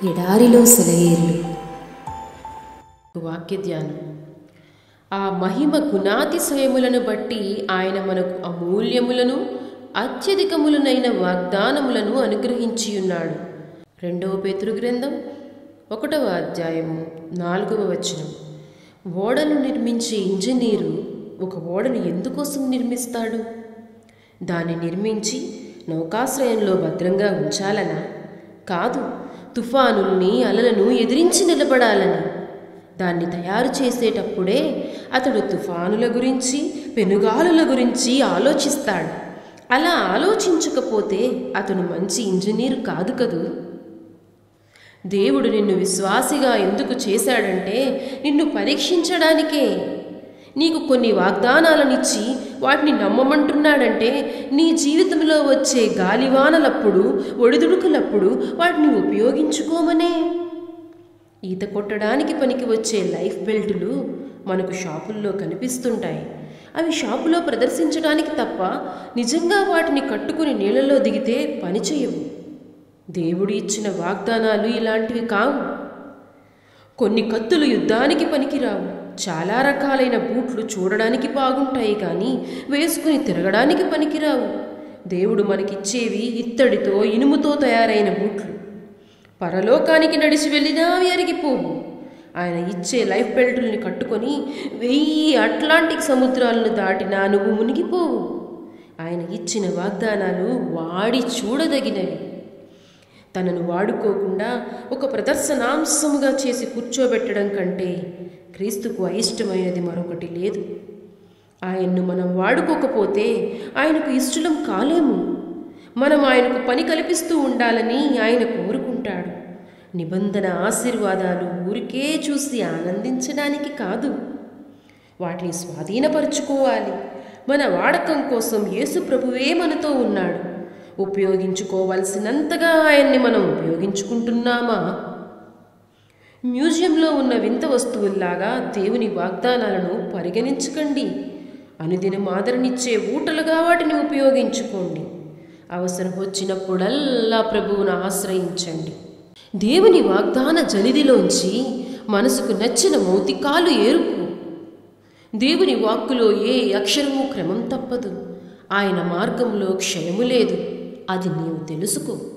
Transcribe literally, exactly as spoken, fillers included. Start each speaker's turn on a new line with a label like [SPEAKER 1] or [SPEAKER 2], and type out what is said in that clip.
[SPEAKER 1] ఎడారిలో సెలయేర్లు.
[SPEAKER 2] వాక్య ధ్యానం. ఆ మహిమ గుణాతిశయములను బట్టి ఆయన మనకు అమూల్యములను అత్యధికములనైన వాగ్దానములను అనుగ్రహించియున్నాడు. రెండవ పేతురు గ్రంథం ఒకటవ అధ్యాయము నాలుగవ వచనం. ఓడను నిర్మించే ఇంజనీరు ఒక ఓడను ఎందుకోసం నిర్మిస్తాడు? దాన్ని నిర్మించి నౌకాశ్రయంలో భద్రంగా ఉంచాలనా? కాదు, తుఫానుల్ని అలలను ఎదిరించి నిలబడాలని. దాన్ని తయారు చేసేటప్పుడే అతడు తుఫానుల గురించి పెనుగాలుల గురించి ఆలోచిస్తాడు. అలా ఆలోచించకపోతే అతను మంచి ఇంజనీర్ కాదు కదూ. దేవుడు నిన్ను విశ్వాసిగా ఎందుకు చేశాడంటే నిన్ను పరీక్షించడానికే. నీకు కొన్ని వాగ్దానాలనిచ్చి వాటిని నమ్మమంటున్నాడంటే నీ జీవితంలో వచ్చే గాలివానలప్పుడు ఒడిదుడుకులప్పుడు వాటిని ఉపయోగించుకోమనే. ఈత కొట్టడానికి పనికి వచ్చే లైఫ్ బెల్టులు మనకు షాపుల్లో కనిపిస్తుంటాయి. అవి షాపులో ప్రదర్శించడానికి తప్ప నిజంగా వాటిని కట్టుకుని నీళ్ళలో దిగితే పనిచేయవు. దేవుడు ఇచ్చిన వాగ్దానాలు ఇలాంటివి కావు. కొన్ని కత్తులు యుద్ధానికి పనికిరావు. చాలా రకాలైన బూట్లు చూడడానికి బాగుంటాయి కానీ వేసుకుని తిరగడానికి పనికిరావు. దేవుడు మనకిచ్చేవి ఇత్తడితో ఇనుముతో తయారైన బూట్లు. పరలోకానికి నడిచి వెళ్ళినా అవి అరిగిపోవు. ఆయన ఇచ్చే లైఫ్ బెల్టుల్ని కట్టుకొని వెయ్యి అట్లాంటిక్ సముద్రాలను దాటినా నువ్వు మునిగిపోవు. ఆయన ఇచ్చిన వాగ్దానాలు వాడి చూడదగినవి. తనను వాడుకోకుండా ఒక ప్రదర్శనాంశముగా చేసి కూర్చోబెట్టడం కంటే క్రీస్తుకు అయిష్టమైనది మరొకటి లేదు. ఆయన్ను మనం వాడుకోకపోతే ఆయనకు ఇష్టలం కాలేము. మనం ఆయనకు పని కల్పిస్తూ ఉండాలని ఆయన కోరుకుంటాడు. నిబంధన ఆశీర్వాదాలు ఊరికే చూసి ఆనందించడానికి కాదు, వాటిని స్వాధీనపరుచుకోవాలి. మన వాడకం కోసం యేసు ప్రభువే మనతో ఉన్నాడు. ఉపయోగించుకోవలసినంతగా ఆయన్ని మనం ఉపయోగించుకుంటున్నామా? మ్యూజియంలో ఉన్న వింత వస్తువుల్లాగా దేవుని వాగ్దానాలను పరిగణించకండి. అనుదినం ఆదరణిచ్చే ఊటలుగా వాటిని ఉపయోగించుకోండి. అవసరం వచ్చినప్పుడల్లా ప్రభువును ఆశ్రయించండి. దేవుని వాగ్దాన జనిదిలోంచి మనసుకు నచ్చిన మౌతికాలు ఏరుకు. దేవుని వాక్కులో ఏ అక్షరము క్రమం తప్పదు. ఆయన మార్గంలో క్షయము లేదు. అది నీవు తెలుసుకో.